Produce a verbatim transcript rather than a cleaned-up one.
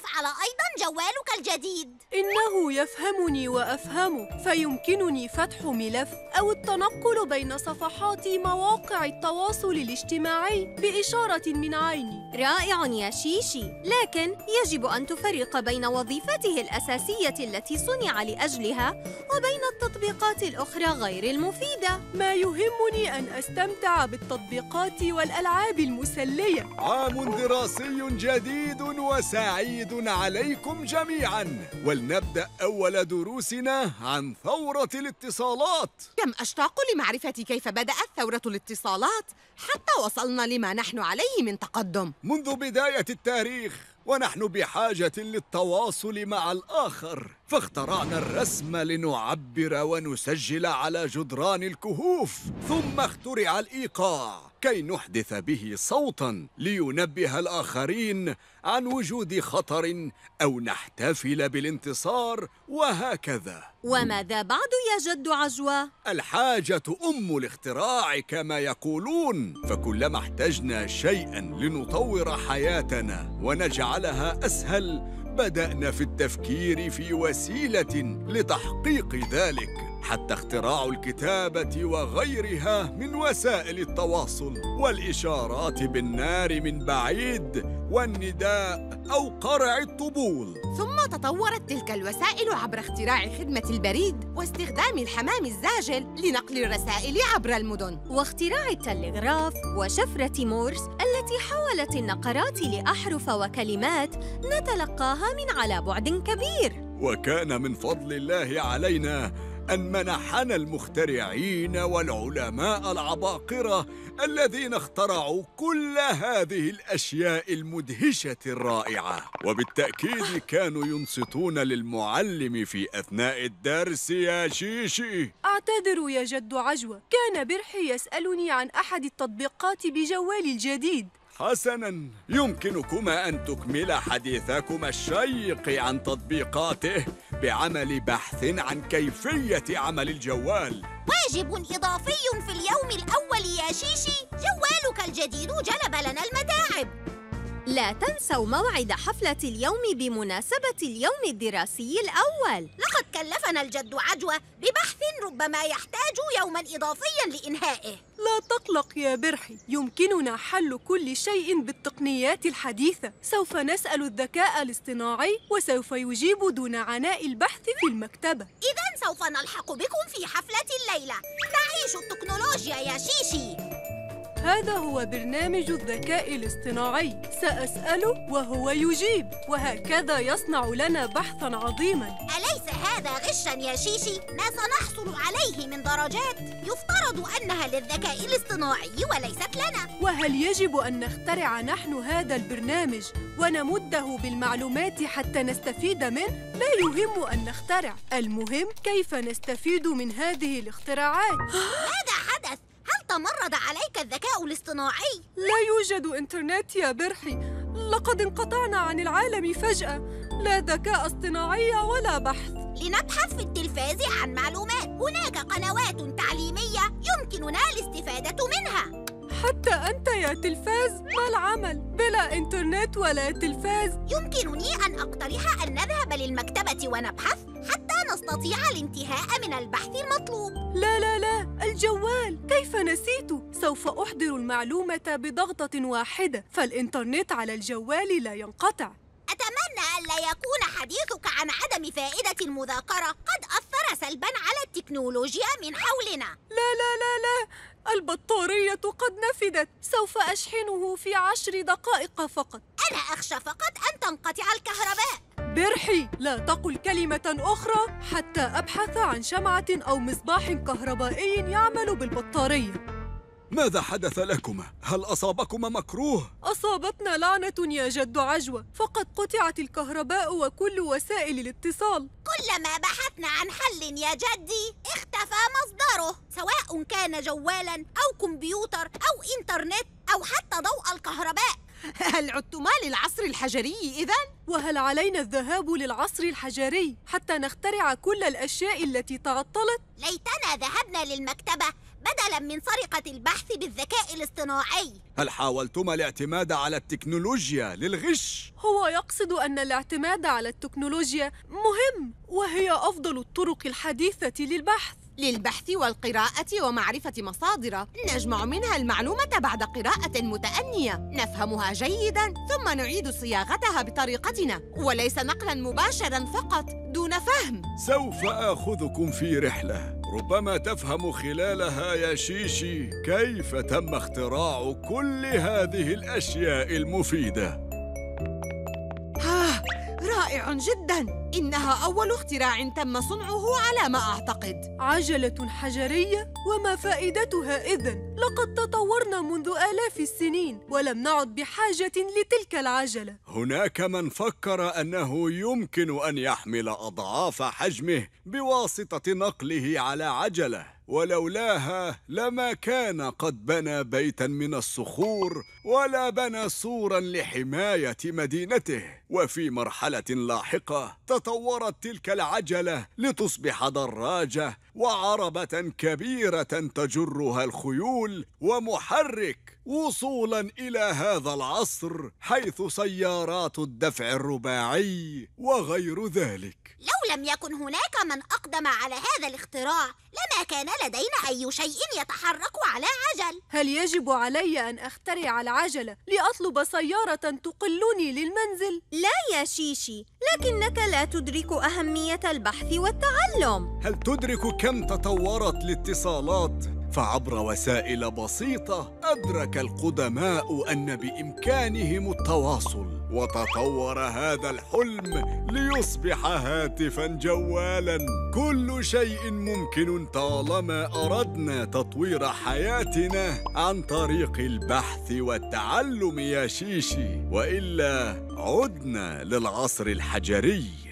يفعل أيضاً جوالك الجديد؟ إنه يفهمني وأفهمه، فيمكنني فتح ملف أو التنقل بين صفحات مواقع التواصل الاجتماعي بإشارة من عيني. رائع يا شيشي، لكن يجب أن تفرق بين وظيفته الأساسية التي صنع لأجلها وبين التطبيقات الأخرى غير المفيدة. ما يهمني أن أستمتع بالتطبيقات والألعاب المسلية. عام دراسي جديد وسعيد عليكم جميعاً، ولنبدأ أول دروسنا عن ثورة الاتصالات. كم أشتاق لمعرفة كيف بدأت ثورة الاتصالات حتى وصلنا لما نحن عليه من تقدم. منذ بداية التاريخ ونحن بحاجة للتواصل مع الآخر، فاخترعنا الرسم لنعبر ونسجل على جدران الكهوف، ثم اخترع الإيقاع كي نحدث به صوتاً لينبه الآخرين عن وجود خطر أو نحتفل بالانتصار، وهكذا. وماذا بعد يا جد عجوة؟ الحاجة أم الاختراع كما يقولون، فكلما احتجنا شيئاً لنطور حياتنا ونجعلها أسهل، بدأنا في التفكير في وسيلة لتحقيق ذلك، حتى اختراع الكتابة وغيرها من وسائل التواصل، والإشارات بالنار من بعيد، والنداء أو قرع الطبول. ثم تطورت تلك الوسائل عبر اختراع خدمة البريد واستخدام الحمام الزاجل لنقل الرسائل عبر المدن، واختراع التلغراف وشفرة مورس التي حولت النقرات لأحرف وكلمات نتلقاها من على بعد كبير. وكان من فضل الله علينا أن منحنا المخترعين والعلماء العباقرة الذين اخترعوا كل هذه الأشياء المدهشة الرائعة، وبالتأكيد كانوا ينصتون للمعلم في أثناء الدرس يا شيشي. أعتذر يا جد عجوة، كان برحي يسألني عن أحد التطبيقات بجوالي الجديد. حسناً، يمكنكما أن تكملا حديثكما الشيق عن تطبيقاته بعمل بحث عن كيفية عمل الجوال. واجب إضافي في اليوم الأول يا شيشي، جوالك الجديد جلب لنا المتاعب. لا تنسوا موعد حفلة اليوم بمناسبة اليوم الدراسي الأول. لقد كلفنا الجد عجوة ببحث ربما يحتاج يوماً إضافياً لإنهائه. لا تقلق يا برحي، يمكننا حل كل شيء بالتقنيات الحديثة. سوف نسأل الذكاء الاصطناعي وسوف يجيب دون عناء البحث في المكتبة. إذن سوف نلحق بكم في حفلة الليلة. تعيش التكنولوجيا يا شيشي. هذا هو برنامج الذكاء الاصطناعي، سأسأله وهو يجيب، وهكذا يصنع لنا بحثاً عظيماً. أليس هذا غشاً يا شيشي؟ ما سنحصل عليه من درجات يفترض أنها للذكاء الاصطناعي وليست لنا. وهل يجب أن نخترع نحن هذا البرنامج ونمده بالمعلومات حتى نستفيد منه؟ لا يهم أن نخترع، المهم كيف نستفيد من هذه الاختراعات. ماذا حدث؟ هل تمرد عليك الذكاء الاصطناعي؟ لا يوجد إنترنت يا برحي، لقد انقطعنا عن العالم فجأة. لا ذكاء اصطناعي ولا بحث. لنبحث في التلفاز عن معلومات، هناك قنوات تعليمية يمكننا الاستفادة منها. حتى أنت يا تلفاز؟ ما العمل بلا إنترنت ولا تلفاز؟ يمكنني أن أقترح أن نذهب للمكتبة ونبحث حتى نستطيع الانتهاء من البحث المطلوب. لا لا لا، الجوال، كيف نسيته؟ سوف أحضر المعلومة بضغطة واحدة، فالإنترنت على الجوال لا ينقطع. أتمنى ألا يكون حديثك عن عدم فائدة المذاكرة قد أثر سلباً على التكنولوجيا من حولنا. لا لا لا لا، البطارية قد نفدت، سوف أشحنه في عشر دقائق فقط. أنا أخشى فقط أن تنقطع الكهرباء. برحي، لا تقل كلمة أخرى حتى أبحث عن شمعة أو مصباح كهربائي يعمل بالبطارية. ماذا حدث لكما؟ هل أصابكما مكروه؟ أصابتنا لعنة يا جد عجوة، فقد قطعت الكهرباء وكل وسائل الاتصال. كلما بحثنا عن حل يا جدي اختفى مصدره، سواء كان جوالاً أو كمبيوتر أو إنترنت أو حتى ضوء الكهرباء. هل عدتما للعصر الحجري إذن؟ وهل علينا الذهاب للعصر الحجري حتى نخترع كل الأشياء التي تعطلت؟ ليتنا ذهبنا للمكتبة بدلاً من سرقة البحث بالذكاء الاصطناعي. هل حاولتما الاعتماد على التكنولوجيا للغش؟ هو يقصد أن الاعتماد على التكنولوجيا مهم، وهي أفضل الطرق الحديثة للبحث. للبحث والقراءة ومعرفة مصادر نجمع منها المعلومة بعد قراءة متأنية، نفهمها جيداً ثم نعيد صياغتها بطريقتنا، وليس نقلاً مباشراً فقط دون فهم. سوف آخذكم في رحلة ربما تفهم خلالها يا شيشي كيف تم اختراع كل هذه الأشياء المفيدة. آه، رائع جداً! إنها أول اختراع تم صنعه على ما أعتقد. عجلة حجرية؟ وما فائدتها إذن؟ لقد تطورنا منذ آلاف السنين ولم نعد بحاجة لتلك العجلة. هناك من فكر أنه يمكن أن يحمل أضعاف حجمه بواسطة نقله على عجلة، ولولاها لما كان قد بنى بيتاً من الصخور ولا بنى سوراً لحماية مدينته. وفي مرحلة لاحقة تطورت تلك العجلة لتصبح دراجة وعربة كبيرة تجرها الخيول ومحرك، وصولاً إلى هذا العصر حيث سيارات الدفع الرباعي وغير ذلك. لو لم يكن هناك من أقدم على هذا الاختراع لما كان لدينا أي شيء يتحرك على عجل. هل يجب علي أن أخترع العجلة لأطلب سيارة تقلني للمنزل؟ لا يا شيشي، لكنك لا تدرك أهمية البحث والتعلم. هل تدرك كم تطورت الاتصالات؟ فعبر وسائل بسيطة أدرك القدماء أن بإمكانهم التواصل، وتطور هذا الحلم ليصبح هاتفاً جوالاً. كل شيء ممكن طالما أردنا تطوير حياتنا عن طريق البحث والتعلم يا شيشي، وإلا عدنا للعصر الحجري.